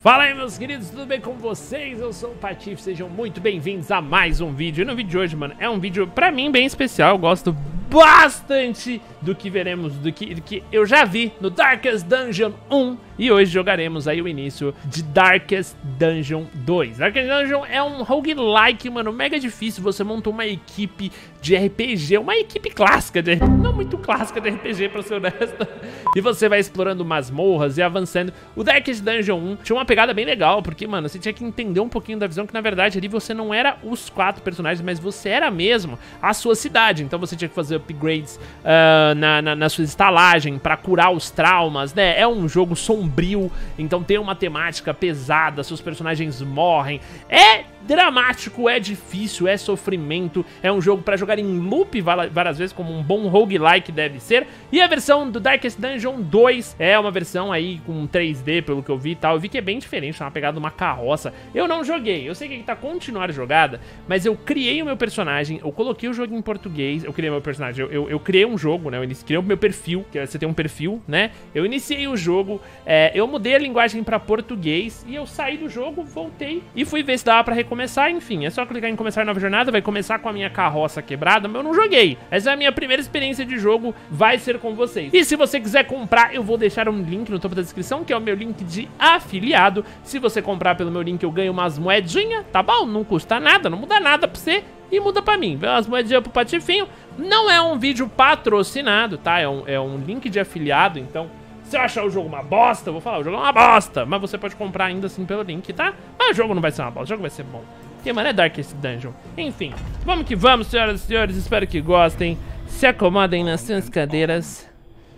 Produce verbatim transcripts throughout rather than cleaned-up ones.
Fala aí, meus queridos, tudo bem com vocês? Eu sou o Patife, sejam muito bem-vindos a mais um vídeo. E no vídeo de hoje, mano, é um vídeo pra mim bem especial. Eu gosto bastante do que veremos, do que, do que eu já vi no Darkest Dungeon um. E hoje jogaremos aí o início de Darkest Dungeon dois. Darkest Dungeon é um roguelike, mano, mega difícil. Você monta uma equipe de R P G, uma equipe clássica de R P G, não muito clássica de R P G, pra ser honesto. E você vai explorando masmorras e avançando. O Darkest Dungeon um tinha uma pegada bem legal, porque, mano, você tinha que entender um pouquinho da visão que, na verdade, ali você não era os quatro personagens, mas você era mesmo a sua cidade. Então você tinha que fazer upgrades uh, na, na, na sua estalagem pra curar os traumas, né? É um jogo sombrio, então tem uma temática pesada, seus personagens morrem. É dramático, é difícil, é sofrimento, é um jogo pra jogar em loop várias vezes, como um bom roguelike deve ser. E a versão do Darkest Dungeon dois é uma versão aí com três D, pelo que eu vi e tal. Eu vi que é bem diferente, é uma pegada de uma carroça. Eu não joguei, eu sei que tá continuar jogada, mas eu criei o meu personagem, eu coloquei o jogo em português, eu criei meu personagem, eu, eu, eu criei um jogo, né, eu criei o meu perfil, que você tem um perfil, né, eu iniciei o jogo, é, eu mudei a linguagem pra português e eu saí do jogo, voltei e fui ver se dava pra recomeçar. Enfim, é só clicar em começar nova jornada, vai começar com a minha carroça quebrada, mas eu não joguei. Essa é a minha primeira experiência de jogo, vai ser com vocês. E se você quiser comprar, eu vou deixar um link no topo da descrição, que é o meu link de afiliado. Se você comprar pelo meu link, eu ganho umas moedinhas, tá bom? Não custa nada, não muda nada pra você e muda pra mim. As moedinhas pro Patifinho. Não é um vídeo patrocinado, tá? É um, é um link de afiliado, então se eu achar o jogo uma bosta, eu vou falar, o jogo é uma bosta, mas você pode comprar ainda assim pelo link, tá? Mas o jogo não vai ser uma bosta, o jogo vai ser bom. Porque, mano, é Darkest Dungeon. Enfim, vamos que vamos, senhoras e senhores, espero que gostem. Se acomodem nas suas cadeiras.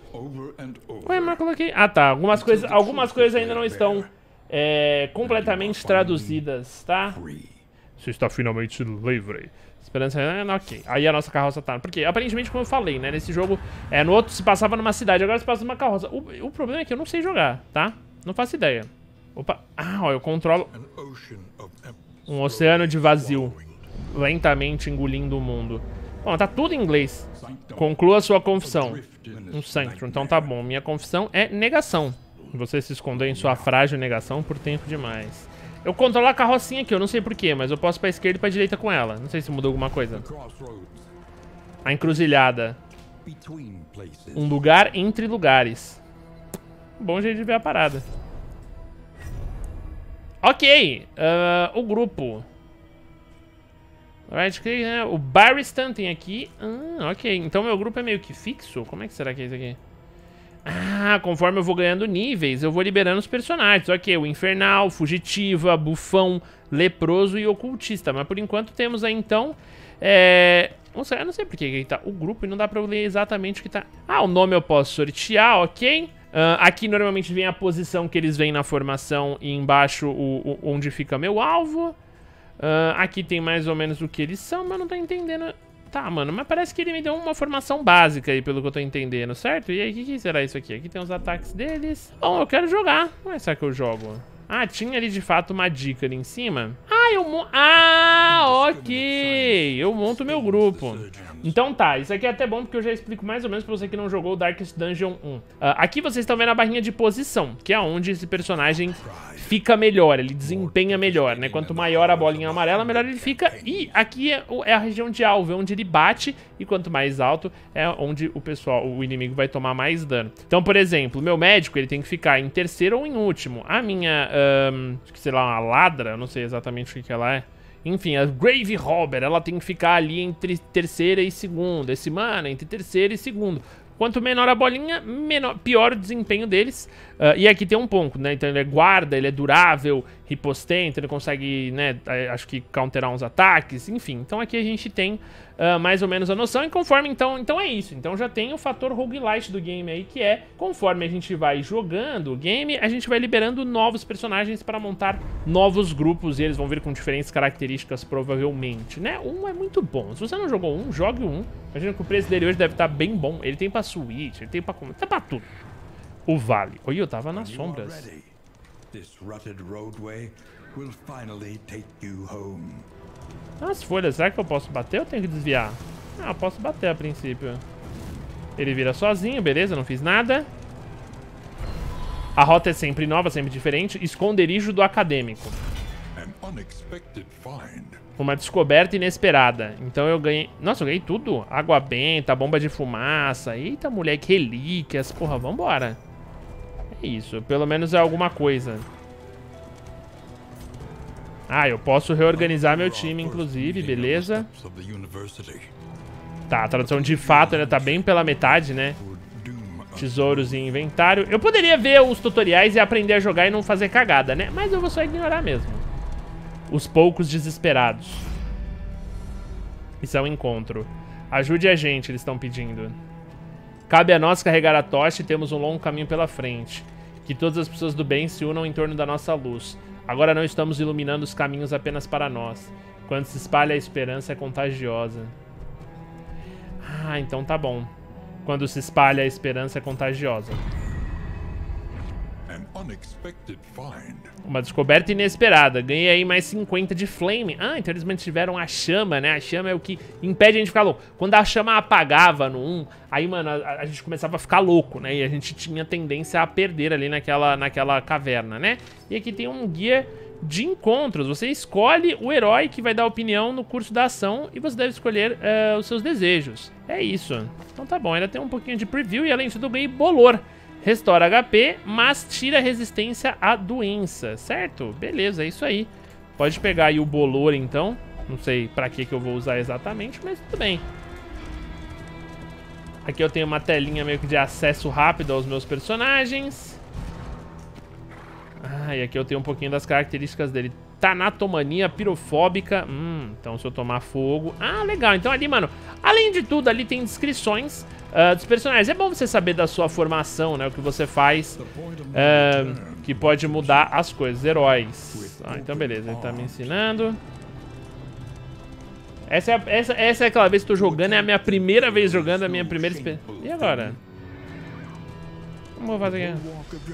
Ué, mas eu coloquei... Ah, tá, algumas coisas, algumas coisas ainda não estão é, completamente traduzidas, tá? Você está finalmente livre. Esperança... Ok, aí a nossa carroça tá... Porque, aparentemente, como eu falei, né, nesse jogo, é, no outro se passava numa cidade, agora se passa numa carroça. O, o problema é que eu não sei jogar, tá? Não faço ideia. Opa, ah, ó, eu controlo... Um oceano de vazio, lentamente engolindo o mundo. Bom, tá tudo em inglês. Conclua sua confissão. Um Sanctum, então tá bom. Minha confissão é negação. Você se escondeu em sua frágil negação por tempo demais. Eu controlo a carrocinha aqui, eu não sei porquê, mas eu posso pra esquerda e pra direita com ela. Não sei se mudou alguma coisa. A encruzilhada. Um lugar entre lugares. Bom jeito de ver a parada. Ok, uh, o grupo. Right click, né? O Barristan tem aqui. Ah, ok, então meu grupo é meio que fixo? Como é que será que é isso aqui? Ah, conforme eu vou ganhando níveis, eu vou liberando os personagens. Ok, o Infernal, Fugitiva, Bufão, Leproso e Ocultista. Mas por enquanto temos aí então... É... Não sei, eu não sei por que ele tá o grupo e não dá pra eu ler exatamente o que tá... Ah, o nome eu posso sortear, ok. Uh, aqui normalmente vem a posição que eles vêm na formação e embaixo o, o, onde fica meu alvo. Uh, aqui tem mais ou menos o que eles são, mas não tô entendendo. Tá, mano, mas parece que ele me deu uma formação básica aí, pelo que eu tô entendendo, certo? E aí, o que, que será isso aqui? Aqui tem os ataques deles. Bom, eu quero jogar. Como é que eu jogo? Ah, tinha ali de fato uma dica ali em cima. Ah, eu monto... Ah, ok. Eu monto meu grupo. Então tá, isso aqui é até bom porque eu já explico mais ou menos pra você que não jogou o Darkest Dungeon um. Uh, aqui vocês estão vendo a barrinha de posição, que é onde esse personagem fica melhor, ele desempenha melhor, né? Quanto maior a bolinha amarela, melhor ele fica. E aqui é, é a região de alvo, é onde ele bate. E quanto mais alto, é onde o pessoal, o inimigo vai tomar mais dano. Então, por exemplo, o meu médico, ele tem que ficar em terceiro ou em último. A minha, um, sei lá, uma ladra, eu não sei exatamente o que, que ela é. Enfim, a Grave Robber, ela tem que ficar ali entre terceira e segunda. Esse mano, entre terceira e segundo. Quanto menor a bolinha, menor, pior o desempenho deles. Uh, e aqui tem um ponto, né? Então ele é guarda, ele é durável, ripostente, ele consegue, né? Acho que counterar uns ataques, enfim. Então aqui a gente tem uh, mais ou menos a noção. E conforme, então, então é isso. Então já tem o fator roguelite do game aí, que é, conforme a gente vai jogando o game, a gente vai liberando novos personagens para montar novos grupos. E eles vão vir com diferentes características, provavelmente, né? Um é muito bom. Se você não jogou um, jogue um. Imagina que o preço dele hoje deve estar bem bom. Ele tem pra Switch, ele tem pra... Tá pra tudo. O Vale. Oi, eu tava nas sombras. As folhas, será que eu posso bater ou tenho que desviar? Ah, eu posso bater a princípio. Ele vira sozinho, beleza, não fiz nada. A rota é sempre nova, sempre diferente. Esconderijo do acadêmico. Uma descoberta inesperada. Então eu ganhei... Nossa, eu ganhei tudo. Água benta, bomba de fumaça. Eita, moleque, relíquias. Porra, vambora. É isso, pelo menos é alguma coisa. Ah, eu posso reorganizar meu time, inclusive, beleza. Tá, a tradução de fato ainda tá bem pela metade, né? Tesouros e inventário. Eu poderia ver os tutoriais e aprender a jogar e não fazer cagada, né? Mas eu vou só ignorar mesmo. Os poucos desesperados. Isso é um encontro. Ajude a gente, eles estão pedindo. Cabe a nós carregar a tocha e temos um longo caminho pela frente. Que todas as pessoas do bem se unam em torno da nossa luz. Agora não estamos iluminando os caminhos apenas para nós. Quando se espalha a esperança é contagiosa. Ah, então tá bom. Quando se espalha a esperança é contagiosa. Uma descoberta inesperada. Ganhei aí mais cinquenta de flame. Ah, então eles mantiveram a chama, né? A chama é o que impede a gente ficar louco. Quando a chama apagava no um, aí, mano, a, a gente começava a ficar louco, né? E a gente tinha tendência a perder ali naquela, naquela caverna, né? E aqui tem um guia de encontros. Você escolhe o herói que vai dar opinião no curso da ação e você deve escolher uh, os seus desejos. É isso. Então tá bom, ainda tem um pouquinho de preview e além de tudo eu ganhei bolor. Restaura H P, mas tira resistência à doença, certo? Beleza, é isso aí. Pode pegar aí o bolor, então. Não sei pra que que eu vou usar exatamente, mas tudo bem. Aqui eu tenho uma telinha meio que de acesso rápido aos meus personagens. Ah, e aqui eu tenho um pouquinho das características dele. Tanatomania pirofóbica. Hum, então se eu tomar fogo... Ah, legal. Então ali, mano, além de tudo, ali tem descrições uh, dos personagens. É bom você saber da sua formação, né? O que você faz, uh, que pode mudar as coisas. Heróis. Ah, então beleza. Ele tá me ensinando. Essa é, a, essa, essa é aquela vez que eu tô jogando. É a minha primeira vez jogando, a minha primeira experiência. E agora? Como eu vou fazer aqui?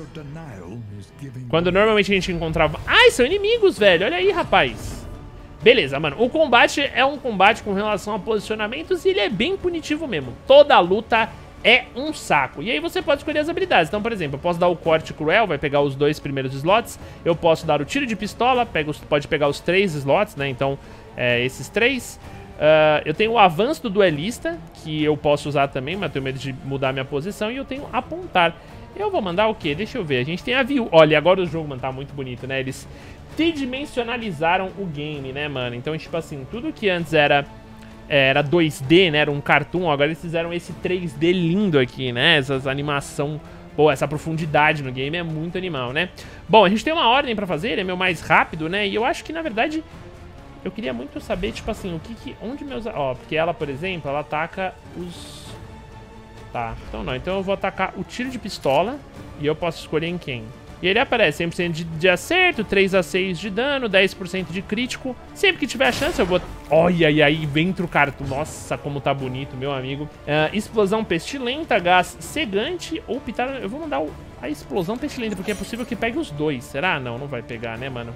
Quando normalmente a gente encontrava... Ai, são inimigos, velho. Olha aí, rapaz. Beleza, mano. O combate é um combate com relação a posicionamentos e ele é bem punitivo mesmo. Toda luta é um saco. E aí você pode escolher as habilidades. Então, por exemplo, eu posso dar o corte cruel, vai pegar os dois primeiros slots. Eu posso dar o tiro de pistola, pega os, pode pegar os três slots, né? Então, é, esses três... Uh, eu tenho o avanço do duelista, que eu posso usar também, mas eu tenho medo de mudar minha posição. E eu tenho apontar. Eu vou mandar o quê? Deixa eu ver. A gente tem a view. Olha, agora o jogo, mano, tá muito bonito, né? Eles tridimensionalizaram o game, né, mano? Então, tipo assim, tudo que antes era, era dois D, né? Era um cartoon. Agora eles fizeram esse três D lindo aqui, né? Essas animação... Pô, essa profundidade no game é muito animal, né? Bom, a gente tem uma ordem pra fazer. Ele é meu mais rápido, né? E eu acho que, na verdade... Eu queria muito saber, tipo assim, o que que... Onde meus... Ó, porque ela, por exemplo, ela ataca os... Tá, então não. Então eu vou atacar o tiro de pistola e eu posso escolher em quem. E ele aparece cem por cento de, de acerto, três a seis de dano, dez por cento de crítico. Sempre que tiver a chance eu vou... Olha, e aí vem o cartão. Nossa, como tá bonito, meu amigo. Uh, explosão pestilenta, gás cegante ou pitada... Eu vou mandar o... a explosão pestilenta, porque é possível que pegue os dois. Será? Não, não vai pegar, né, mano?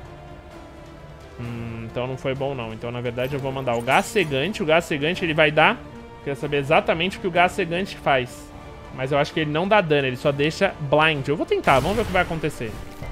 Hum, então não foi bom não. Então na verdade eu vou mandar o gás cegante. O gás cegante ele vai dar... Quero saber exatamente o que o gás cegante faz. Mas eu acho que ele não dá dano, ele só deixa blind. Eu vou tentar, vamos ver o que vai acontecer.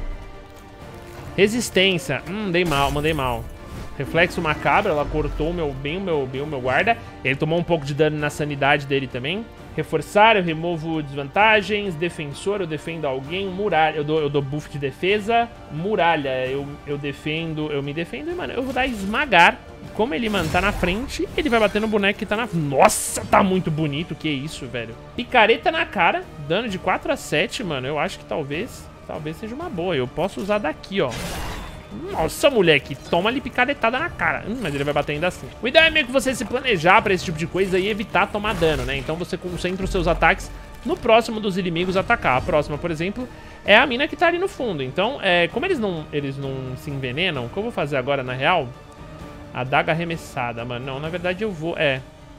Resistência. Hum, dei mal, mandei mal. Reflexo macabro, ela cortou meu, bem, o meu, bem o meu guarda. Ele tomou um pouco de dano na sanidade dele também. Reforçar, eu removo desvantagens. Defensor, eu defendo alguém. Muralha, eu dou, eu dou buff de defesa. Muralha, eu, eu defendo, eu me defendo. E, mano, eu vou dar esmagar. Como ele, mano, tá na frente, ele vai bater no boneco que tá na... Nossa, tá muito bonito, que isso, velho. Picareta na cara, dano de quatro a sete, mano. Eu acho que talvez, talvez seja uma boa. Eu posso usar daqui, ó. Nossa, moleque, toma ali picaretada na cara. Hum, mas ele vai bater ainda assim. O ideal é meio que você se planejar pra esse tipo de coisa e evitar tomar dano, né? Então você concentra os seus ataques no próximo dos inimigos atacar. A próxima, por exemplo, é a mina que tá ali no fundo. Então, é, como eles não, eles não se envenenam, o que eu vou fazer agora, na real... Adaga arremessada, mano. Não, na verdade eu vou... É.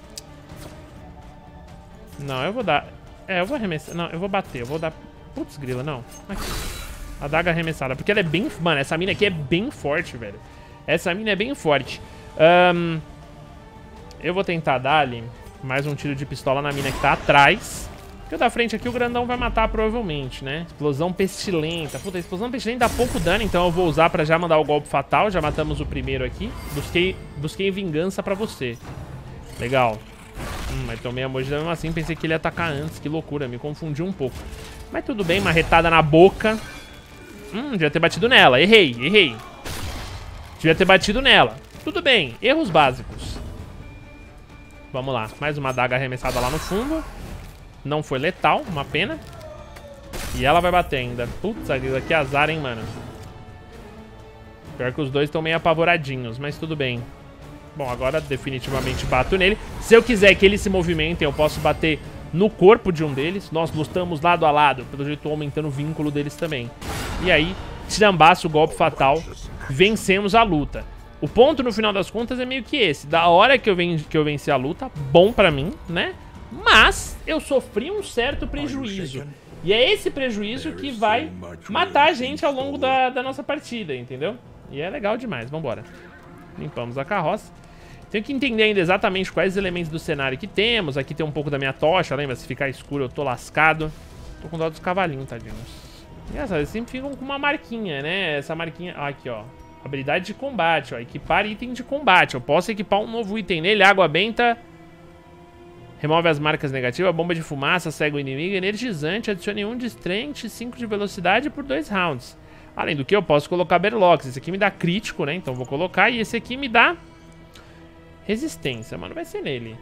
Não, eu vou dar... É, eu vou arremessar... Não, eu vou bater. Eu vou dar... Putz, grila, não. Aqui. Adaga arremessada. Porque ela é bem... Mano, essa mina aqui é bem forte, velho. Essa mina é bem forte. Um... Eu vou tentar dar ali mais um tiro de pistola na mina que tá atrás. Porque o da frente aqui o grandão vai matar provavelmente, né? Explosão pestilenta. Puta, a explosão pestilenta dá pouco dano, então eu vou usar pra já mandar o golpe fatal. Já matamos o primeiro aqui. Busquei, busquei vingança pra você. Legal. Hum, mas tomei a mordida mesmo assim. Pensei que ele ia atacar antes. Que loucura, me confundi um pouco. Mas tudo bem, marretada na boca. Hum, devia ter batido nela. Errei, errei. Devia ter batido nela. Tudo bem, erros básicos. Vamos lá, mais uma adaga arremessada lá no fundo. Não foi letal, uma pena. E ela vai bater ainda. Putz, que azar, hein, mano. Pior que os dois estão meio apavoradinhos, mas tudo bem. Bom, agora definitivamente bato nele. Se eu quiser que eles se movimentem, eu posso bater no corpo de um deles. Nós lutamos lado a lado. Pelo jeito, tô aumentando o vínculo deles também. E aí, tirambaço, o golpe fatal. Vencemos a luta. O ponto, no final das contas, é meio que esse. Da hora que eu, ven que eu venci a luta, bom pra mim, né? Mas eu sofri um certo prejuízo. E é esse prejuízo que vai matar a gente ao longo da, da nossa partida, entendeu? E é legal demais, vambora. Limpamos a carroça. Tenho que entender ainda exatamente quais elementos do cenário que temos. Aqui tem um pouco da minha tocha, lembra? Se ficar escuro eu tô lascado. Tô com dó dos cavalinhos, tadinhos. Engraçado, eles sempre ficam com uma marquinha, né? Essa marquinha... Ah, aqui, ó. Habilidade de combate, ó. Equipar item de combate. Eu posso equipar um novo item nele. Água benta. Remove as marcas negativas. Bomba de fumaça. Cega o inimigo. Energizante. Adicione um de strength e cinco de velocidade por dois rounds. Além do que, eu posso colocar berlocks. Esse aqui me dá crítico, né? Então vou colocar. E esse aqui me dá resistência. Mano, vai ser nele.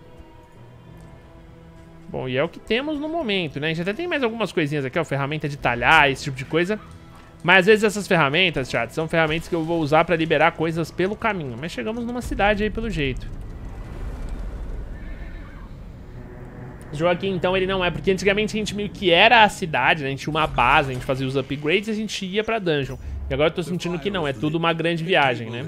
Bom, e é o que temos no momento, né? A gente até tem mais algumas coisinhas aqui, ó. Ferramenta de talhar, esse tipo de coisa. Mas às vezes essas ferramentas, chat, são ferramentas que eu vou usar pra liberar coisas pelo caminho. Mas chegamos numa cidade aí pelo jeito. O jogo aqui, então, ele não é... Porque antigamente a gente meio que era a cidade, né? A gente tinha uma base, a gente fazia os upgrades e a gente ia pra dungeon. E agora eu tô sentindo que não, é tudo uma grande viagem, né?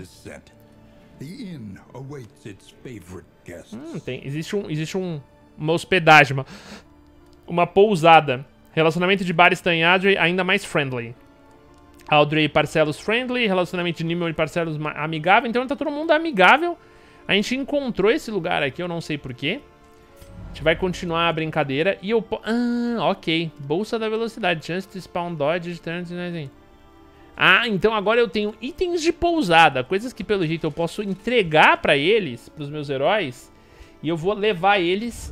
Hum, tem... Existe um... Existe um... Uma hospedagem, uma... Uma pousada. Relacionamento de Baris Tanhadre ainda mais friendly. Audrey e Parcelos friendly, relacionamento de Nimue e Parcelos amigável. Então tá todo mundo amigável. A gente encontrou esse lugar aqui, eu não sei porquê. A gente vai continuar a brincadeira. E eu... Ah, ok. Bolsa da velocidade. Chance de spawn dodge. Ah, então agora eu tenho itens de pousada. Coisas que pelo jeito eu posso entregar pra eles, pros meus heróis. E eu vou levar eles...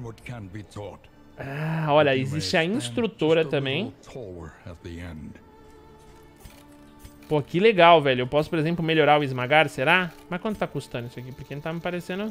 Ah, olha, existe a instrutora também. Pô, que legal, velho. Eu posso, por exemplo, melhorar o esmagar, será? Mas quanto tá custando isso aqui? Porque não tá me parecendo...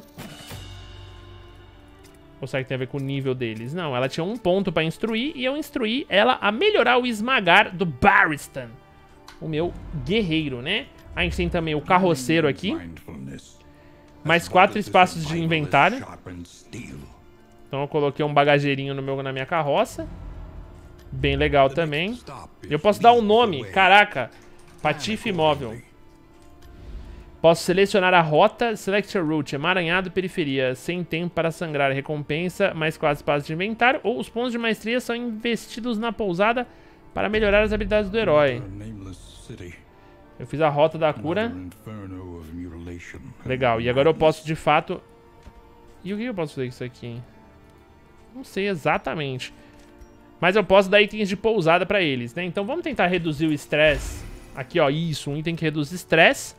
Ou será que tem a ver com o nível deles? Não, ela tinha um ponto pra instruir e eu instruí ela a melhorar o esmagar do Barristan. O meu guerreiro, né? A gente tem também o carroceiro aqui. Mais quatro espaços de inventário. Então eu coloquei um bagageirinho no meu, na minha carroça. Bem legal também. Eu posso dar um nome, caraca... Patife móvel. Posso selecionar a rota. Select a route. Emaranhado, periferia. Sem tempo para sangrar. Recompensa. Mais quatro espaços de inventário. Ou os pontos de maestria são investidos na pousada para melhorar as habilidades do herói. Eu fiz a rota da cura. Legal. E agora eu posso de fato... E o que eu posso fazer com isso aqui? Não sei exatamente. Mas eu posso dar itens de pousada para eles, né? Então vamos tentar reduzir o estresse. Aqui, ó, isso, um item que reduz estresse.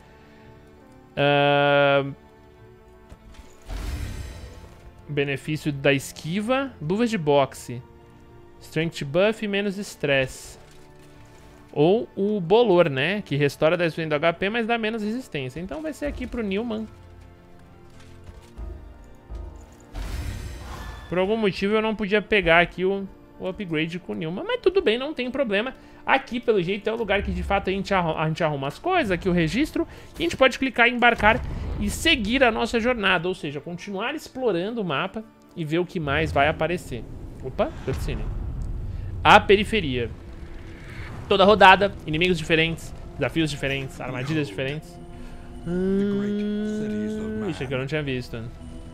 Uh... Benefício da esquiva. Luvas de boxe. Strength buff e menos estresse. Ou o bolor, né? Que restaura dez por cento do H P, mas dá menos resistência. Então vai ser aqui pro Newman. Por algum motivo eu não podia pegar aqui o... o upgrade com o Newman, mas tudo bem, não tem problema. Aqui, pelo jeito, é o lugar que de fato a gente, arruma, a gente arruma as coisas, aqui o registro, e a gente pode clicar em embarcar e seguir a nossa jornada, ou seja, continuar explorando o mapa e ver o que mais vai aparecer. Opa, cutscene. A periferia. Toda rodada, inimigos diferentes, desafios diferentes, armadilhas diferentes. Hum, isso aqui eu não tinha visto.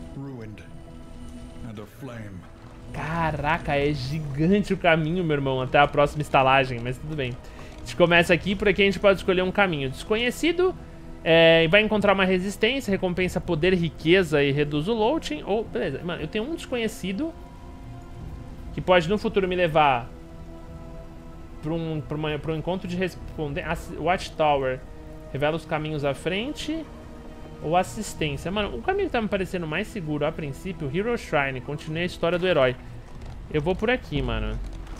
Caraca, é gigante o caminho, meu irmão, até a próxima estalagem, mas tudo bem. A gente começa aqui, por aqui a gente pode escolher um caminho desconhecido, é, e vai encontrar uma resistência, recompensa poder, riqueza e reduz o loading, ou, beleza, mano, eu tenho um desconhecido, que pode no futuro me levar para um, pra uma, pra um encontro de responder. Watchtower revela os caminhos à frente ou assistência. Mano, o caminho que tá me parecendo mais seguro a princípio, Hero Shrine, continue a história do herói. Eu vou por aqui, mano.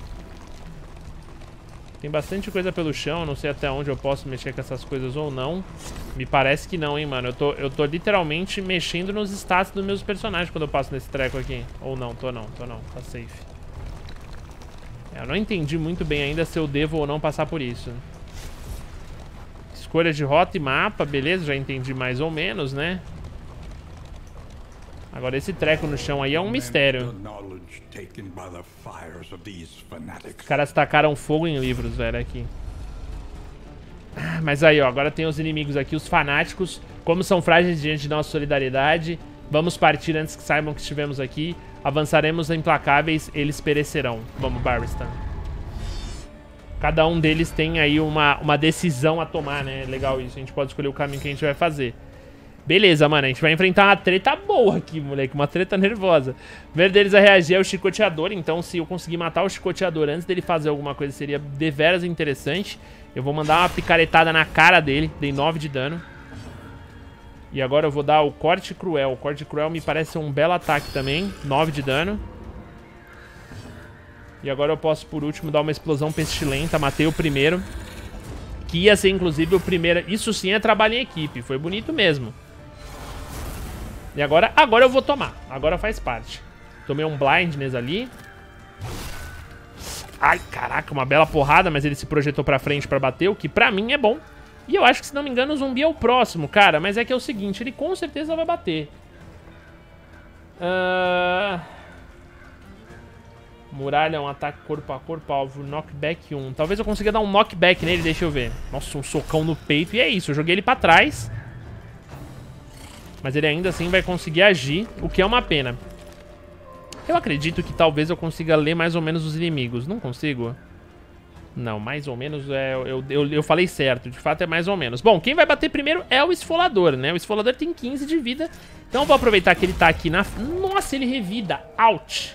Tem bastante coisa pelo chão, não sei até onde eu posso mexer com essas coisas ou não. Me parece que não, hein, mano. Eu tô, eu tô literalmente mexendo nos status dos meus personagens quando eu passo nesse treco aqui. Ou não, tô não, tô não, tá safe. É, eu não entendi muito bem ainda se eu devo ou não passar por isso. Escolha de rota e mapa, beleza, já entendi mais ou menos, né? Agora esse treco no chão aí é um mistério. Os caras tacaram fogo em livros, velho, aqui. Mas aí, ó, agora tem os inimigos aqui, os fanáticos. Como são frágeis diante de nossa solidariedade, vamos partir antes que saibam que estivemos aqui. Avançaremos implacáveis, eles perecerão. Vamos, Barristan. Cada um deles tem aí uma, uma decisão a tomar, né? Legal isso, a gente pode escolher o caminho que a gente vai fazer. Beleza, mano, a gente vai enfrentar uma treta boa aqui, moleque, uma treta nervosa. O primeiro deles a reagir é o chicoteador, então se eu conseguir matar o chicoteador antes dele fazer alguma coisa seria deveras interessante. Eu vou mandar uma picaretada na cara dele, dei nove de dano. E agora eu vou dar o corte cruel. O corte cruel me parece um belo ataque também, nove de dano. E agora eu posso por último dar uma explosão pestilenta, matei o primeiro. Que ia ser inclusive o primeiro, isso sim é trabalho em equipe, foi bonito mesmo. E agora, agora eu vou tomar. Agora faz parte. Tomei um blindness ali. Ai, caraca, uma bela porrada, mas ele se projetou pra frente pra bater, o que pra mim é bom. E eu acho que, se não me engano, o zumbi é o próximo, cara. Mas é que é o seguinte, ele com certeza vai bater. Uh... Muralha é um ataque corpo a corpo, alvo, knockback um. Talvez eu consiga dar um knockback nele, deixa eu ver. Nossa, um socão no peito. E é isso, eu joguei ele pra trás. Mas ele ainda assim vai conseguir agir, o que é uma pena. Eu acredito que talvez eu consiga ler mais ou menos os inimigos. Não consigo? Não, mais ou menos é... Eu, eu, eu falei certo, de fato é mais ou menos. Bom, quem vai bater primeiro é o esfolador, né? O esfolador tem quinze de vida. Então eu vou aproveitar que ele tá aqui na... Nossa, ele revida. Ouch.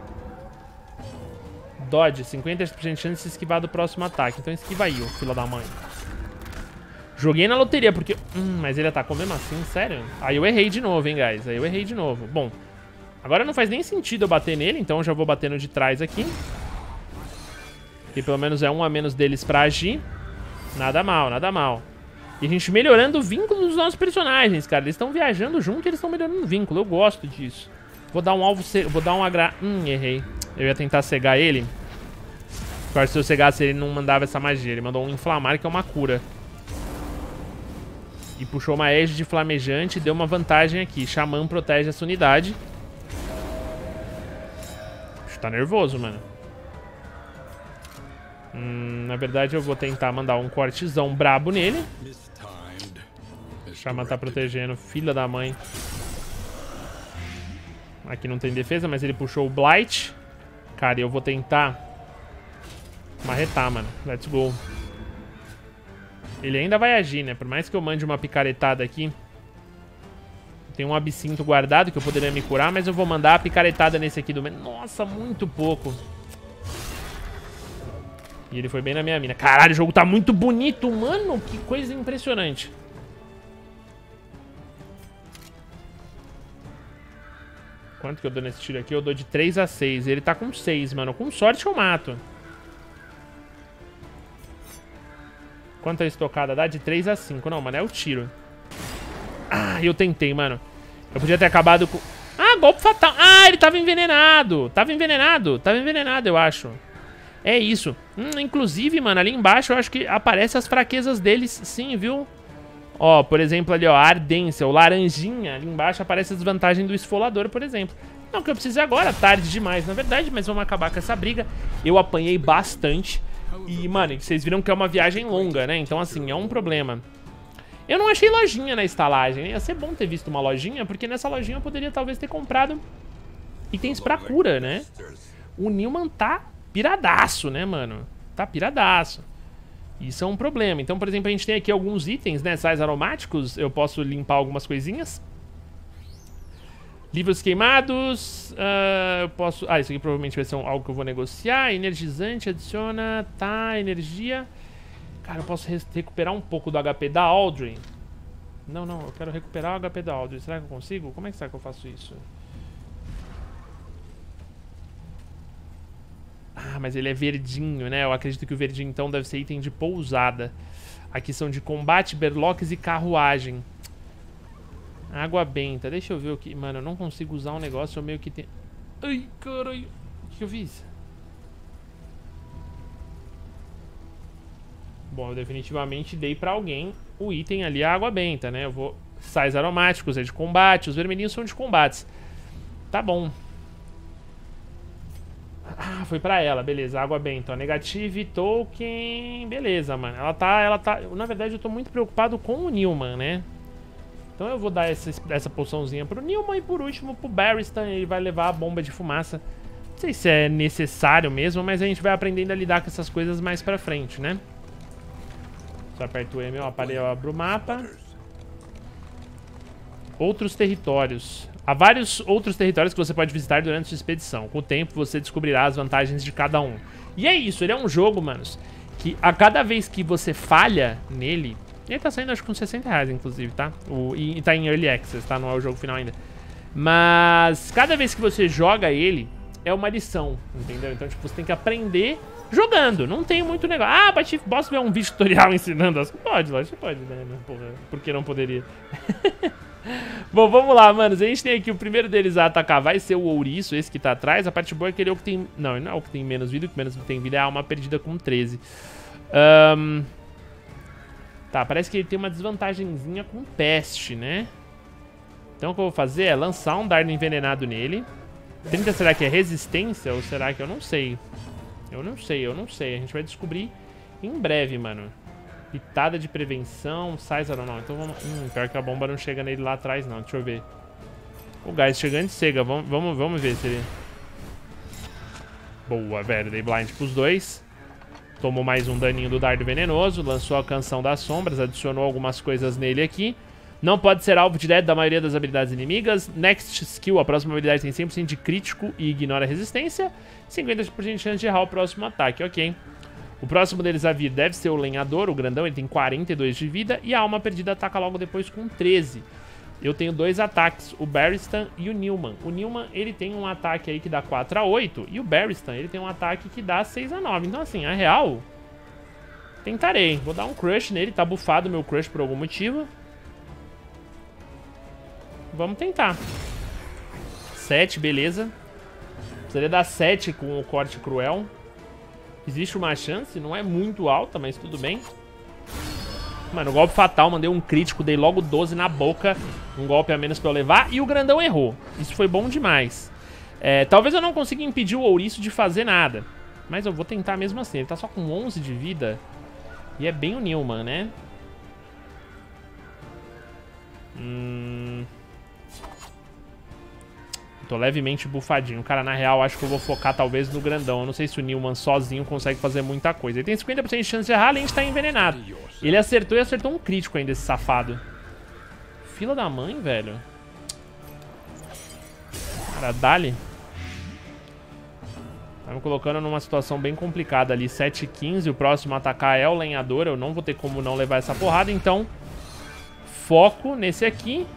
Dodge, cinquenta por cento de chance de se esquivar do próximo ataque. Então esquiva aí, ô filho da mãe. Joguei na loteria, porque... Hum, mas ele atacou mesmo assim, sério? Aí eu errei de novo, hein, guys. Aí eu errei de novo. Bom, agora não faz nem sentido eu bater nele, então eu já vou bater no de trás aqui. Que pelo menos é um a menos deles pra agir. Nada mal, nada mal. E a gente melhorando o vínculo dos nossos personagens, cara. Eles estão viajando junto e eles estão melhorando o vínculo. Eu gosto disso. Vou dar um alvo... Vou dar um agra... Hum, errei. Eu ia tentar cegar ele. Agora, se eu cegasse ele, não mandava essa magia. Ele mandou um inflamar, que é uma cura. E puxou uma Edge de flamejante e deu uma vantagem aqui. Xamã protege essa unidade. Tá nervoso, mano. Hum, na verdade, eu vou tentar mandar um cortezão brabo nele. O Xamã tá protegendo, filha da mãe. Aqui não tem defesa, mas ele puxou o Blight. Cara, eu vou tentar marretar, mano. Let's go. Ele ainda vai agir, né? Por mais que eu mande uma picaretada aqui. Tem um absinto guardado que eu poderia me curar, mas eu vou mandar a picaretada nesse aqui do meio. Nossa, muito pouco. E ele foi bem na minha mina. Caralho, o jogo tá muito bonito, mano. Que coisa impressionante. Quanto que eu dou nesse tiro aqui? Eu dou de três a seis. Ele tá com seis, mano. Com sorte eu mato. Quanto a estocada dá? De três a cinco. Não, mano, é o tiro. Ah, eu tentei, mano. Eu podia ter acabado com... Ah, golpe fatal. Ah, ele tava envenenado. Tava envenenado. Tava envenenado, eu acho. É isso. Hum, inclusive, mano, ali embaixo eu acho que aparecem as fraquezas deles, sim, viu? Ó, por exemplo, ali, ó, a ardência, o laranjinha. Ali embaixo aparece a desvantagem do esfolador, por exemplo. Não que eu precise agora, tarde demais, na verdade, mas vamos acabar com essa briga. Eu apanhei bastante. E, mano, vocês viram que é uma viagem longa, né? Então, assim, é um problema. Eu não achei lojinha na estalagem. Ia ser bom ter visto uma lojinha, porque nessa lojinha eu poderia talvez ter comprado itens pra cura, né? O Newman tá piradaço, né, mano? Tá piradaço. Isso é um problema. Então, por exemplo, a gente tem aqui alguns itens, né? Sais aromáticos. Eu posso limpar algumas coisinhas. Livros queimados. Uh, eu posso... Ah, isso aqui provavelmente vai ser um, algo que eu vou negociar. Energizante, adiciona... Tá, energia. Cara, eu posso recuperar um pouco do H P da Aldrin. Não, não, eu quero recuperar o H P da Aldrin. Será que eu consigo? Como é que será que eu faço isso? Ah, mas ele é verdinho, né? Eu acredito que o verdinho, então, deve ser item de pousada. Aqui são de combate, berloques e carruagem. Água benta. Deixa eu ver o que... Mano, eu não consigo usar um negócio, eu meio que tenho... Ai, caralho. O que eu fiz? Bom, eu definitivamente dei pra alguém o item ali, a água benta, né? Eu vou... Sais aromáticos é de combate, os vermelhinhos são de combates. Tá bom. Ah, foi pra ela, beleza, água benta, ó, negative, token, beleza, mano, ela tá, ela tá, na verdade eu tô muito preocupado com o Newman, né, então eu vou dar essa, essa poçãozinha pro Newman e por último pro Barristan, ele vai levar a bomba de fumaça, não sei se é necessário mesmo, mas a gente vai aprendendo a lidar com essas coisas mais pra frente, né, só aperto o M, ó, aparelho, abro o mapa, outros territórios. Há vários outros territórios que você pode visitar durante sua expedição. Com o tempo, você descobrirá as vantagens de cada um. E é isso, ele é um jogo, manos, que a cada vez que você falha nele... Ele tá saindo, acho que com sessenta reais, inclusive, tá? O, e, e tá em Early Access, tá? Não é o jogo final ainda. Mas cada vez que você joga ele, é uma lição, entendeu? Então, tipo, você tem que aprender jogando. Não tem muito negócio. Ah, Patife, posso ver um vídeo tutorial ensinando as coisas? Pode, lógico que pode, né? Porra, por que não poderia? Bom, vamos lá, manos. A gente tem aqui o primeiro deles a atacar. Vai ser o ouriço, esse que tá atrás. A parte boa é que ele é o que tem... Não, ele não é o que tem menos vida. O que menos tem vida é a alma perdida com treze. Um... Tá, parece que ele tem uma desvantagenzinha com peste, né? Então o que eu vou fazer é lançar um dardo envenenado nele. trinta será que é resistência ou será que... Eu não sei. Eu não sei, eu não sei. A gente vai descobrir em breve, mano. Pitada de prevenção, sais ou não. Então vamos... Hum, pior que a bomba não chega nele lá atrás, não. Deixa eu ver. O gás chegando cega. Vamos, vamos, vamos ver se ele... Boa, velho. Dei blind pros dois. Tomou mais um daninho do dardo venenoso. Lançou a canção das sombras. Adicionou algumas coisas nele aqui. Não pode ser alvo direto da maioria das habilidades inimigas. Next skill. A próxima habilidade tem cem por cento de crítico e ignora a resistência. cinquenta por cento de chance de errar o próximo ataque. Ok. O próximo deles a vir deve ser o lenhador, o grandão, ele tem quarenta e dois de vida. E a alma perdida ataca logo depois com treze. Eu tenho dois ataques, o Barristan e o Newman. O Newman, ele tem um ataque aí que dá quatro a oito. E o Barristan, ele tem um ataque que dá seis a nove. Então assim, a real, tentarei. Vou dar um crush nele, tá bufado o meu crush por algum motivo. Vamos tentar. sete, beleza. Precisaria dar sete com o corte cruel. Existe uma chance, não é muito alta, mas tudo bem. Mano, golpe fatal, mandei um crítico, dei logo doze na boca. Um golpe a menos pra eu levar e o grandão errou. Isso foi bom demais. É, talvez eu não consiga impedir o ouriço de fazer nada, mas eu vou tentar mesmo assim. Ele tá só com onze de vida. E é bem o Newman, né? Hum... Tô levemente bufadinho. Cara, na real, acho que eu vou focar talvez no grandão. Eu não sei se o Newman sozinho consegue fazer muita coisa. Ele tem cinquenta por cento de chance de errar, além de estar envenenado. Ele acertou e acertou um crítico ainda, esse safado. Fila da mãe, velho. Cara, dali. Tá me colocando numa situação bem complicada ali. sete e quinze, o próximo a atacar é o lenhador. Eu não vou ter como não levar essa porrada, então... Foco nesse aqui.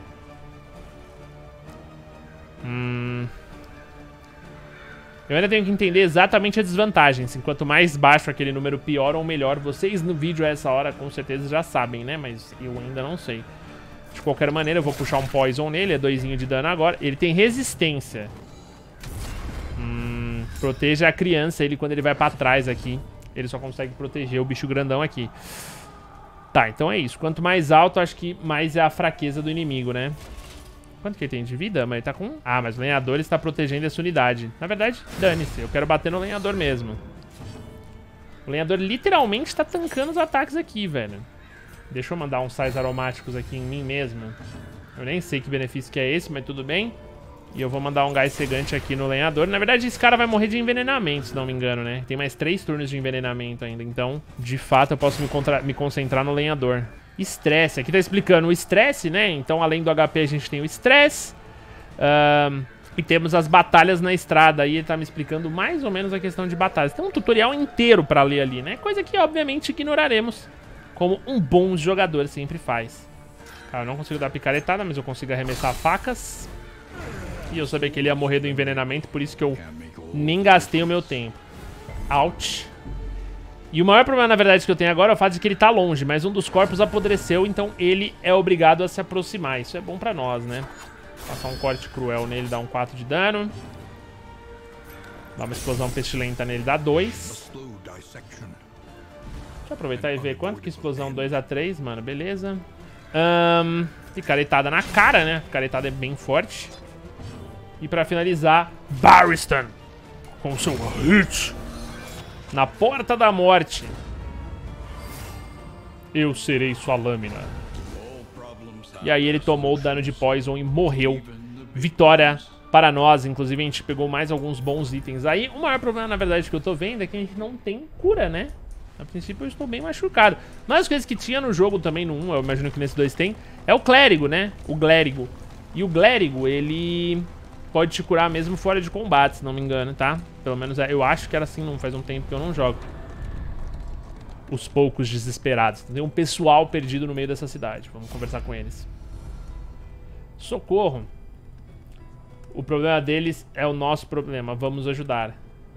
Hum... Eu ainda tenho que entender exatamente as desvantagens. Quanto mais baixo aquele número, pior ou melhor. Vocês no vídeo a essa hora com certeza já sabem, né? Mas eu ainda não sei. De qualquer maneira, eu vou puxar um Poison nele. É doisinho de dano agora. Ele tem resistência. Hum... Proteja a criança. Ele quando ele vai pra trás aqui, ele só consegue proteger o bicho grandão aqui. Tá, então é isso. Quanto mais alto, acho que mais é a fraqueza do inimigo, né? Quanto que ele tem de vida? Mas ele tá com... Ah, mas o lenhador está protegendo essa unidade. Na verdade, dane-se. Eu quero bater no lenhador mesmo. O lenhador literalmente tá tancando os ataques aqui, velho. Deixa eu mandar uns sais aromáticos aqui em mim mesmo. Eu nem sei que benefício que é esse, mas tudo bem. E eu vou mandar um gás cegante aqui no lenhador. Na verdade, esse cara vai morrer de envenenamento, se não me engano, né? Tem mais três turnos de envenenamento ainda. Então, de fato, eu posso me, contra... me concentrar no lenhador. Estresse, aqui tá explicando o estresse, né? Então, além do H P, a gente tem o estresse. Um, e temos as batalhas na estrada. Aí ele tá me explicando mais ou menos a questão de batalhas. Tem um tutorial inteiro pra ler ali, né? Coisa que, obviamente, ignoraremos, como um bom jogador sempre faz. Cara, eu não consigo dar picaretada, mas eu consigo arremessar facas. E eu sabia que ele ia morrer do envenenamento, por isso que eu nem gastei o meu tempo. Ouch. E o maior problema, na verdade, que eu tenho agora é o fato de que ele tá longe, mas um dos corpos apodreceu, então ele é obrigado a se aproximar. Isso é bom pra nós, né? Passar um corte cruel nele dá um quatro de dano. Dá uma explosão pestilenta nele, dá dois. Deixa eu aproveitar e ver quanto que explosão dois a três, mano, beleza. Um, picaretada na cara, né? Picaretada é bem forte. E pra finalizar, Barristan com seu hit na porta da morte. Eu serei sua lâmina. E aí ele tomou o dano de Poison e morreu. Vitória para nós. Inclusive a gente pegou mais alguns bons itens. Aí o maior problema, na verdade, que eu tô vendo é que a gente não tem cura, né? A princípio eu estou bem machucado. Mas as coisas que tinha no jogo também, no um, eu imagino que nesse dois tem, é o clérigo, né? O glérigo. E o glérigo, ele pode te curar mesmo fora de combate, se não me engano, tá? Pelo menos eu acho que era assim, não faz um tempo que eu não jogo. Os poucos desesperados. Tem um pessoal perdido no meio dessa cidade. Vamos conversar com eles. Socorro. O problema deles é o nosso problema. Vamos ajudar.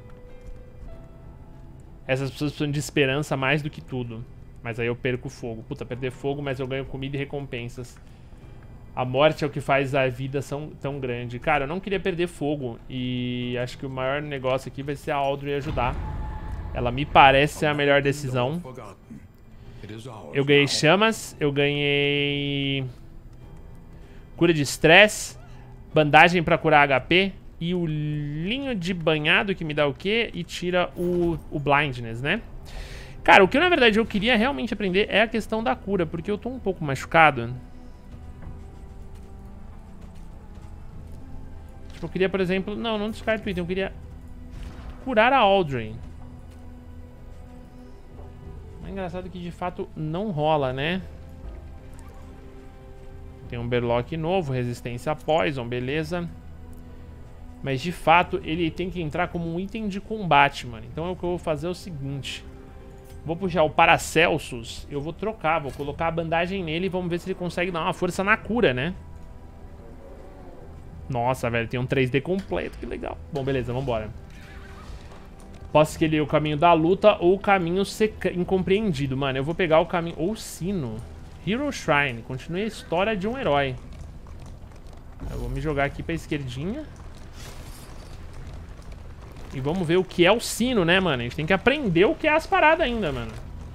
Essas pessoas precisam de esperança mais do que tudo. Mas aí eu perco fogo. Puta, perder fogo, mas eu ganho comida e recompensas. A morte é o que faz a vida tão, tão grande. Cara, eu não queria perder fogo. E acho que o maior negócio aqui vai ser a Audrey ajudar. Ela me parece ser a melhor decisão. Eu ganhei chamas. Eu ganhei cura de estresse. Bandagem pra curar H P. E o linho de banhado que me dá o quê? E tira o, o blindness, né? Cara, o que na verdade eu queria realmente aprender é a questão da cura. Porque eu tô um pouco machucado. Eu queria, por exemplo... Não, não descarto o item. Eu queria curar a Audrey. É engraçado que de fato não rola, né? Tem um Berlock novo. Resistência a Poison, beleza. Mas de fato ele tem que entrar como um item de combate, mano. Então o que eu vou fazer é o seguinte. Vou puxar o Paracelsus. Eu vou trocar, vou colocar a bandagem nele. E vamos ver se ele consegue dar uma força na cura, né? Nossa, velho, tem um três D completo, que legal. Bom, beleza, vambora. Posso escolher o caminho da luta ou o caminho incompreendido. Mano, eu vou pegar o caminho... Ou o sino. Hero Shrine. Continue a história de um herói. Eu vou me jogar aqui pra esquerdinha. E vamos ver o que é o sino, né, mano? A gente tem que aprender o que é as paradas ainda, mano.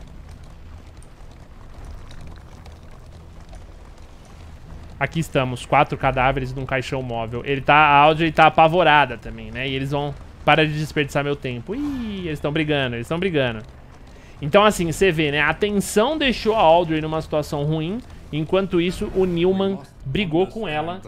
Aqui estamos, quatro cadáveres num caixão móvel. Ele tá, a Audrey tá apavorada também, né? E eles vão... Para de desperdiçar meu tempo. Ih, eles estão brigando, eles estão brigando. Então, assim, você vê, né? A tensão deixou a Audrey numa situação ruim. Enquanto isso, o Newman brigou com ela.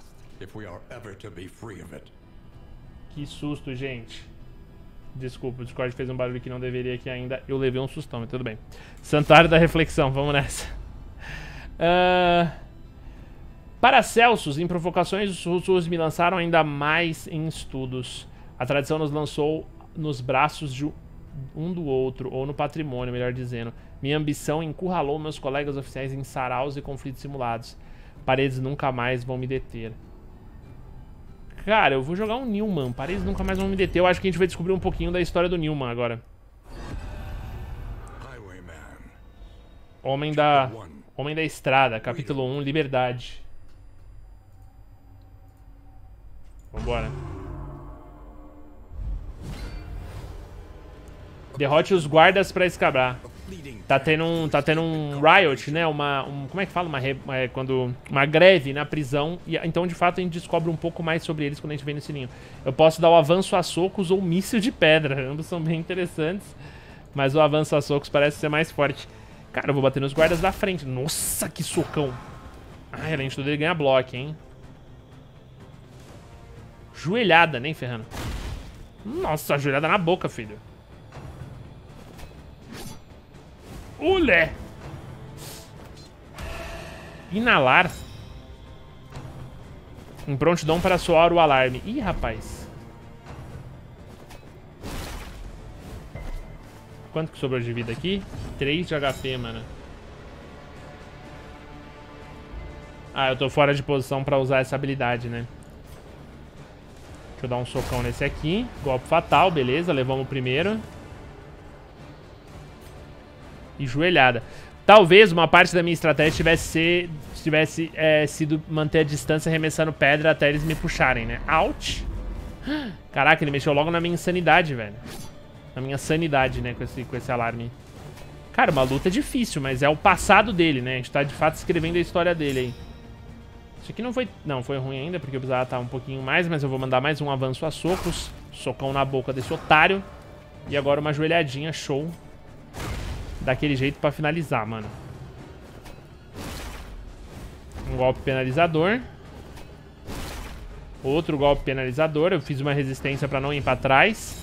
Que susto, gente. Desculpa, o Discord fez um barulho que não deveria aqui ainda. Eu levei um sustão, mas tudo bem. Santuário da Reflexão, vamos nessa. Uh... Paracelsus, em provocações, os russos me lançaram ainda mais em estudos. A tradição nos lançou nos braços de um do outro, ou no patrimônio, melhor dizendo. Minha ambição encurralou meus colegas oficiais em saraus e conflitos simulados. Paredes nunca mais vão me deter. Cara, eu vou jogar um Newman. Paredes nunca mais vão me deter. Eu acho que a gente vai descobrir um pouquinho da história do Newman agora. Homem da... Homem da Estrada, capítulo um, Liberdade. Vambora. Derrote os guardas pra escapar. Tá tendo um, tá tendo um riot, né? Uma, um, como é que fala? Uma, uma, quando, uma greve na prisão. E, então, de fato, a gente descobre um pouco mais sobre eles quando a gente vem no sininho. Eu posso dar o avanço a socos ou míssil de pedra. Ambos são bem interessantes. Mas o avanço a socos parece ser mais forte. Cara, eu vou bater nos guardas da frente. Nossa, que socão. Ai, além de tudo, ele ganha bloco, hein? Joelhada, nem ferrando. Nossa, joelhada na boca, filho. Ulé! Em prontidão para soar o alarme. Ih, rapaz. Quanto que sobrou de vida aqui? três de H P, mano. Ah, eu tô fora de posição pra usar essa habilidade, né? Deixa eu dar um socão nesse aqui. Golpe fatal, beleza. Levamos o primeiro. E joelhada. Talvez uma parte da minha estratégia tivesse, ser, tivesse é, sido manter a distância arremessando pedra até eles me puxarem, né? Ouch! Caraca, ele mexeu logo na minha insanidade, velho. Na minha sanidade, né? Com esse, com esse alarme. Cara, uma luta difícil, mas é o passado dele, né? A gente tá de fato escrevendo a história dele aí. Isso aqui não foi... Não, foi ruim ainda, porque eu precisava estar um pouquinho mais, mas eu vou mandar mais um avanço a socos. Socão na boca desse otário. E agora uma joelhadinha, show. Daquele jeito pra finalizar, mano. Um golpe penalizador. Outro golpe penalizador. Eu fiz uma resistência pra não ir pra trás.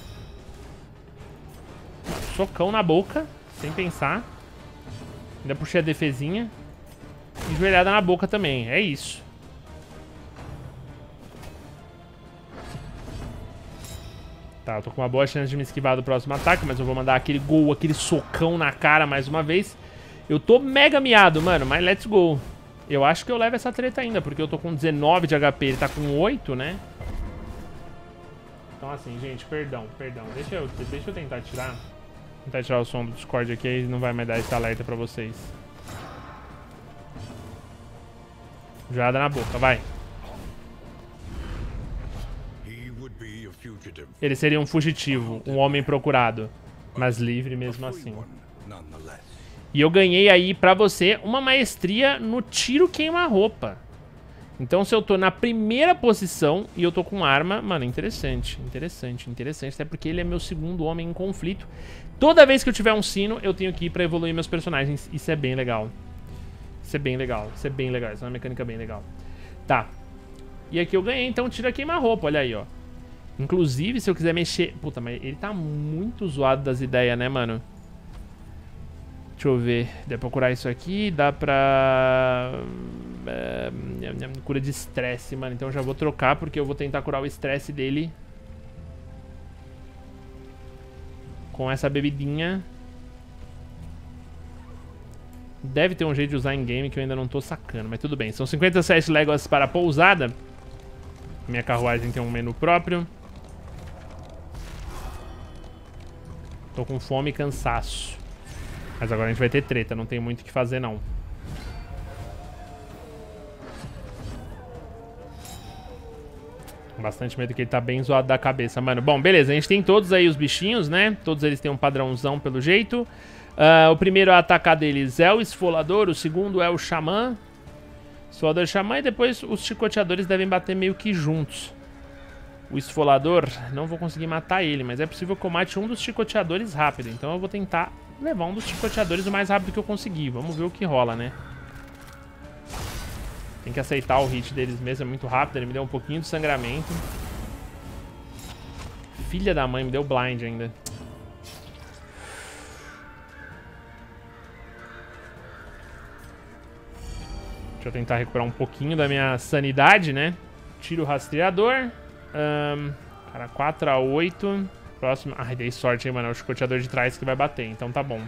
Socão na boca, sem pensar. Ainda puxei a defesinha. E joelhada na boca também, é isso. Tá, eu tô com uma boa chance de me esquivar do próximo ataque, mas eu vou mandar aquele gol, aquele socão na cara mais uma vez. Eu tô mega miado, mano, mas let's go. Eu acho que eu levo essa treta ainda, porque eu tô com dezenove de H P, ele tá com oito, né? Então assim, gente, perdão, perdão. Deixa eu, deixa eu tentar tirar. Tentar tirar o som do Discord aqui, aí não vai mais dar esse alerta pra vocês. Joelhada na boca, vai. Ele seria um fugitivo, um homem procurado, mas livre mesmo assim. E eu ganhei aí pra você uma maestria no tiro queima-roupa. Então se eu tô na primeira posição e eu tô com arma... Mano, interessante, interessante, interessante. Até porque ele é meu segundo homem em conflito. Toda vez que eu tiver um sino, eu tenho que ir pra evoluir meus personagens. Isso é bem legal. Isso é bem legal, isso é bem legal. Isso é uma mecânica bem legal. Tá. E aqui eu ganhei, então tira queima-roupa, olha aí, ó. Inclusive, se eu quiser mexer... Puta, mas ele tá muito zoado das ideias, né, mano? Deixa eu ver. Dá pra curar isso aqui. Dá pra... É... Cura de estresse, mano. Então eu já vou trocar, porque eu vou tentar curar o estresse dele com essa bebidinha. Deve ter um jeito de usar em game que eu ainda não tô sacando, mas tudo bem. São cinquenta e sete léguas para a pousada. Minha carruagem tem um menu próprio. Tô com fome e cansaço. Mas agora a gente vai ter treta, não tem muito o que fazer não. Bastante medo que ele tá bem zoado da cabeça, mano. Bom, beleza, a gente tem todos aí os bichinhos, né? Todos eles têm um padrãozão pelo jeito. Uh, o primeiro a atacar deles é o esfolador, o segundo é o xamã. Esfolador e xamã, e depois os chicoteadores devem bater meio que juntos. O esfolador, não vou conseguir matar ele, mas é possível que eu mate um dos chicoteadores rápido. Então eu vou tentar levar um dos chicoteadores o mais rápido que eu conseguir. Vamos ver o que rola, né? Tem que aceitar o hit deles mesmo, é muito rápido. Ele me deu um pouquinho de sangramento. Filha da mãe, me deu blind ainda. Deixa eu tentar recuperar um pouquinho da minha sanidade, né? Tiro o rastreador. Um, cara, quatro a oito. Próximo. Ai, dei sorte, hein, mano. É o chicoteador de trás que vai bater, então tá bom.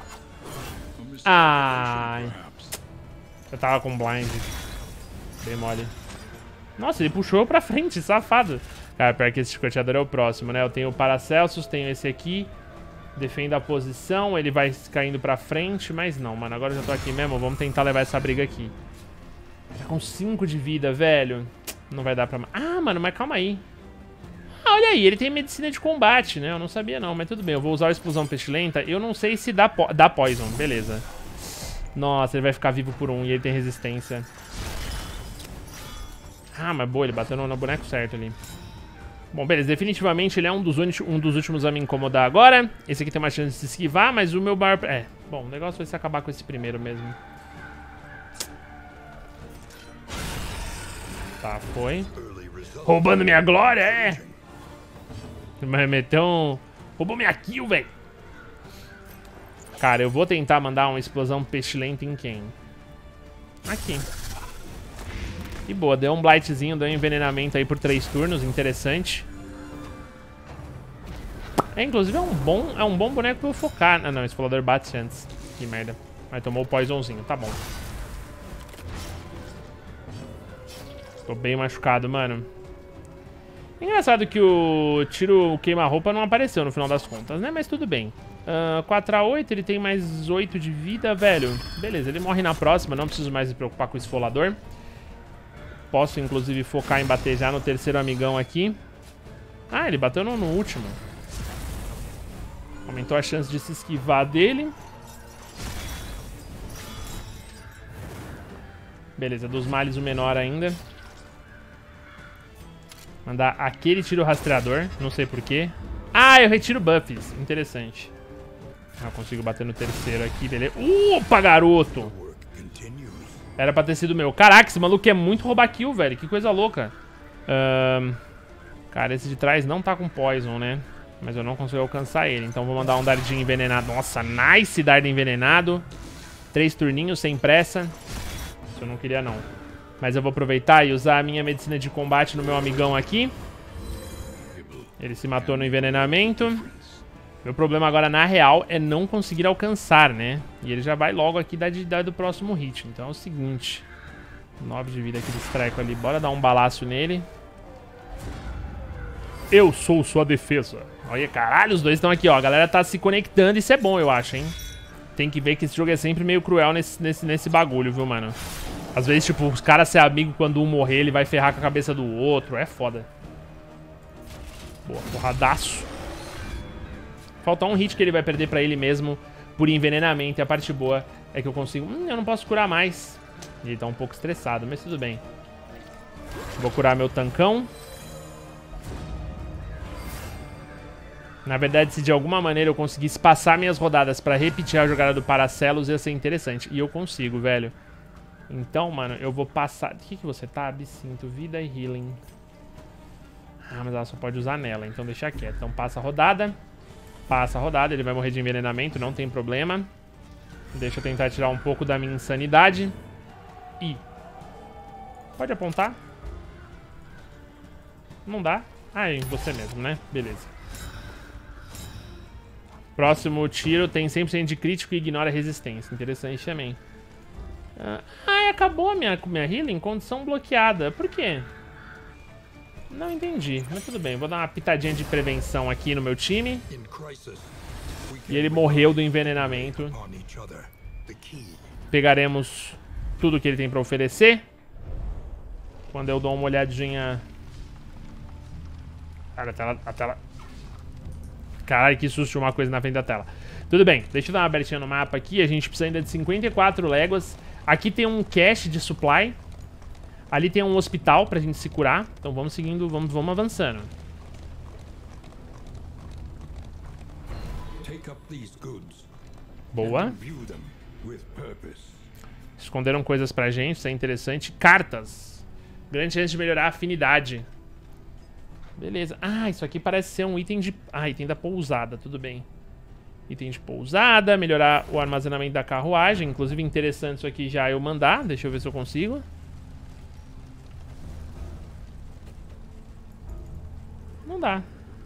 Ai. Eu tava com blind. Bem mole. Nossa, ele puxou pra frente, safado. Cara, pior que esse chicoteador é o próximo, né? Eu tenho o Paracelsus, tenho esse aqui. Defenda a posição, ele vai caindo pra frente. Mas não, mano, agora eu já tô aqui mesmo. Vamos tentar levar essa briga aqui. Tá com cinco de vida, velho. Não vai dar pra... Ah, mano, mas calma aí. Ah, olha aí, ele tem medicina de combate, né? Eu não sabia não, mas tudo bem. Eu vou usar a explosão pestilenta. Eu não sei se dá, po... dá poison, beleza. Nossa, ele vai ficar vivo por um e ele tem resistência. Ah, mas boa, ele bateu no, no boneco certo ali. Bom, beleza, definitivamente ele é um dos, um dos últimos a me incomodar agora. Esse aqui tem uma chance de se esquivar, mas o meu maior... É, bom, o negócio vai ser acabar com esse primeiro mesmo. Tá, foi. Roubando minha glória, é! Mas meteu um... Roubou minha kill, velho! Cara, eu vou tentar mandar uma explosão pestilenta em quem? Aqui. E boa, deu um blightzinho, deu um envenenamento aí por três turnos, interessante. É, inclusive é um bom, é um bom boneco pra eu focar. Ah, não, esse Esfolador bate antes. Que merda. Mas tomou o poisonzinho, tá bom. Tô bem machucado, mano. Engraçado que o tiro queima-roupa não apareceu no final das contas, né? Mas tudo bem. Uh, quatro a oito, ele tem mais oito de vida, velho. Beleza, ele morre na próxima, não preciso mais me preocupar com o esfolador. Posso, inclusive, focar em bater já no terceiro amigão aqui. Ah, ele bateu no, no último. Aumentou a chance de se esquivar dele. Beleza, dos males o menor ainda. Mandar aquele tiro rastreador, não sei porquê. Ah, eu retiro buffs, interessante. Ah, consigo bater no terceiro aqui, beleza. Opa, garoto! Era pra ter sido meu. Caraca, esse maluco é muito roubakill, velho. Que coisa louca. Um, cara, esse de trás não tá com poison, né? Mas eu não consigo alcançar ele. Então vou mandar um dardinho envenenado. Nossa, nice dardo envenenado. Três turninhos, sem pressa. Isso eu não queria, não. Mas eu vou aproveitar e usar a minha medicina de combate no meu amigão aqui. Ele se matou no envenenamento. Meu problema agora, na real, é não conseguir alcançar, né? E ele já vai logo aqui dar de dar do próximo hit. Então é o seguinte. nove de vida aqui desse treco ali. Bora dar um balaço nele. Eu sou sua defesa. Olha, caralho, os dois estão aqui, ó. A galera tá se conectando. Isso é bom, eu acho, hein? Tem que ver que esse jogo é sempre meio cruel nesse, nesse, nesse bagulho, viu, mano? Às vezes, tipo, os caras ser amigos, quando um morrer, ele vai ferrar com a cabeça do outro. É foda. Boa, porradaço. Falta um hit que ele vai perder pra ele mesmo por envenenamento. E a parte boa é que eu consigo... Hum, eu não posso curar mais. Ele tá um pouco estressado, mas tudo bem. Vou curar meu tancão. Na verdade, se de alguma maneira eu conseguisse passar minhas rodadas pra repetir a jogada do Paracelos, ia ser interessante. E eu consigo, velho. Então, mano, eu vou passar... O que que você tá? Absinto, vida e healing. Ah, mas ela só pode usar nela, então deixa quieto. Então passa a rodada. Passa a rodada, ele vai morrer de envenenamento, não tem problema. Deixa eu tentar tirar um pouco da minha insanidade. E... Pode apontar? Não dá? Ah, é você mesmo, né? Beleza. Próximo tiro tem cem por cento de crítico e ignora resistência. Interessante também. Ah, acabou a minha, minha healing? Condição bloqueada. Por quê? Não entendi, mas tudo bem. Vou dar uma pitadinha de prevenção aqui no meu time. E ele morreu do envenenamento. Pegaremos tudo que ele tem pra oferecer. Quando eu dou uma olhadinha... Cara, a tela... A tela... Caralho, que susto, uma coisa na frente da tela. Tudo bem, deixa eu dar uma abertinha no mapa aqui. A gente precisa ainda de cinquenta e quatro léguas. Aqui tem um cache de supply. Ali tem um hospital pra gente se curar. Então vamos seguindo, vamos, vamos avançando. Boa. Esconderam coisas pra gente, isso é interessante. Cartas. Grande chance de melhorar a afinidade. Beleza. Ah, isso aqui parece ser um item de... Ah, item da pousada, tudo bem. Item de pousada, melhorar o armazenamento da carruagem. Inclusive interessante isso aqui já eu mandar. Deixa eu ver se eu consigo. Não dá.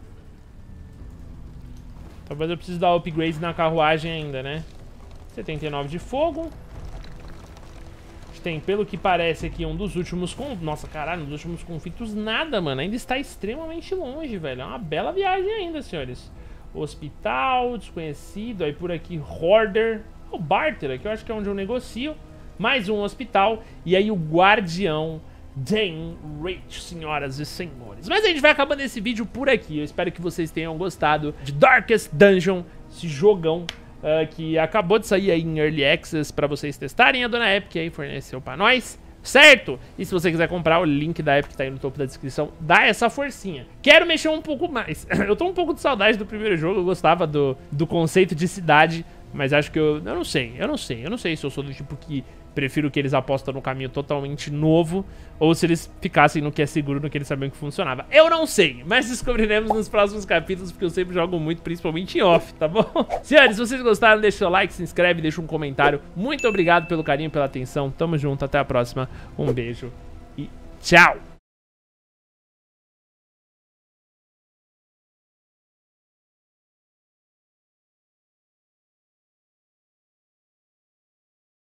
Talvez eu precise dar upgrades na carruagem ainda, né? setenta e nove de fogo. A gente tem, pelo que parece aqui, um dos últimos... Con... Nossa, caralho, um dos últimos conflitos. Nada, mano. Ainda está extremamente longe, velho. É uma bela viagem ainda, senhores. Hospital, desconhecido. Aí por aqui, Hoarder. O Barter, aqui eu acho que é onde eu negocio. Mais um hospital. E aí o Guardião Dan Rich, senhoras e senhores. Mas a gente vai acabando esse vídeo por aqui. Eu espero que vocês tenham gostado de Darkest Dungeon, esse jogão uh, que acabou de sair aí em Early Access pra vocês testarem. A dona Epic aí forneceu pra nós, certo? E se você quiser comprar, o link da Epic tá aí no topo da descrição. Dá essa forcinha. Quero mexer um pouco mais. Eu tô um pouco de saudade do primeiro jogo. Eu gostava do, do conceito de cidade, mas acho que eu... Eu não sei, eu não sei. Eu não sei se eu sou do tipo que... Prefiro que eles apostam no caminho totalmente novo, ou se eles ficassem no que é seguro, no que eles sabiam que funcionava. Eu não sei, mas descobriremos nos próximos capítulos, porque eu sempre jogo muito, principalmente em off, tá bom? Senhores, se vocês gostaram, deixa o seu like, se inscreve, deixa um comentário. Muito obrigado pelo carinho, pela atenção. Tamo junto, até a próxima. Um beijo e Tchau!